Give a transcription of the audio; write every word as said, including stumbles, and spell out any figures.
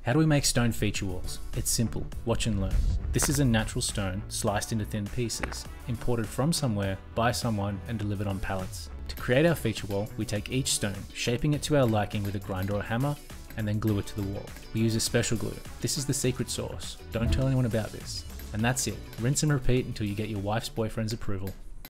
How do we make stone feature walls? It's simple, watch and learn. This is a natural stone sliced into thin pieces, imported from somewhere by someone and delivered on pallets. To create our feature wall, we take each stone, shaping it to our liking with a grinder or hammer, and then glue it to the wall. We use a special glue. This is the secret sauce. Don't tell anyone about this. And that's it. Rinse and repeat until you get your wife's boyfriend's approval.